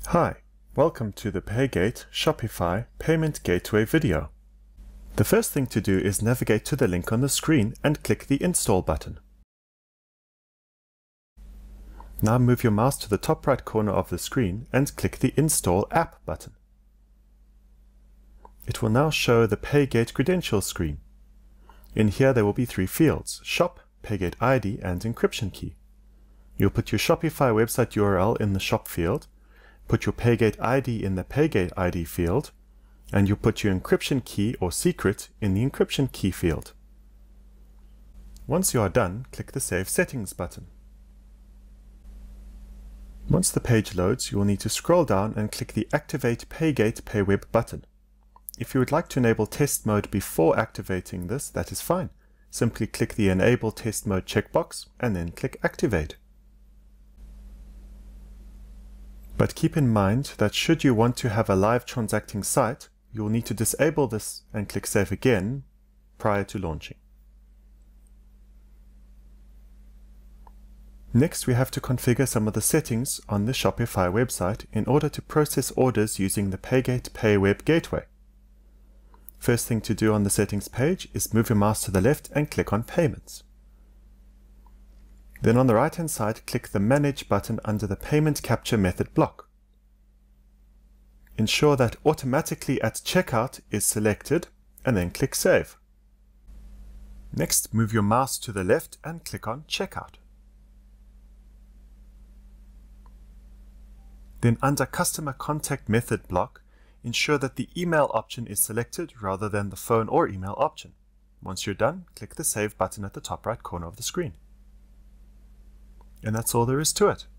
Hi, welcome to the Paygate Shopify Payment Gateway video. The first thing to do is navigate to the link on the screen and click the Install button. Now move your mouse to the top right corner of the screen and click the Install App button. It will now show the Paygate credentials screen. In here there will be three fields: Shop, Paygate ID, and Encryption Key. You'll put your Shopify website URL in the Shop field, put your Paygate ID in the Paygate ID field, and you'll put your encryption key or secret in the encryption key field. Once you are done, click the Save Settings button. Once the page loads, you will need to scroll down and click the Activate Paygate Payweb button. If you would like to enable test mode before activating this, that is fine. Simply click the Enable Test Mode checkbox and then click Activate. But keep in mind that should you want to have a live transacting site, you will need to disable this and click Save again prior to launching. Next, we have to configure some of the settings on the Shopify website in order to process orders using the Paygate Payweb Gateway. First thing to do on the settings page is move your mouse to the left and click on Payments. Then on the right hand side, click the Manage button under the Payment Capture Method block. Ensure that Automatically at Checkout is selected and then click Save. Next, move your mouse to the left and click on Checkout. Then under Customer Contact Method block, ensure that the email option is selected rather than the phone or email option. Once you're done, click the Save button at the top right corner of the screen. And that's all there is to it.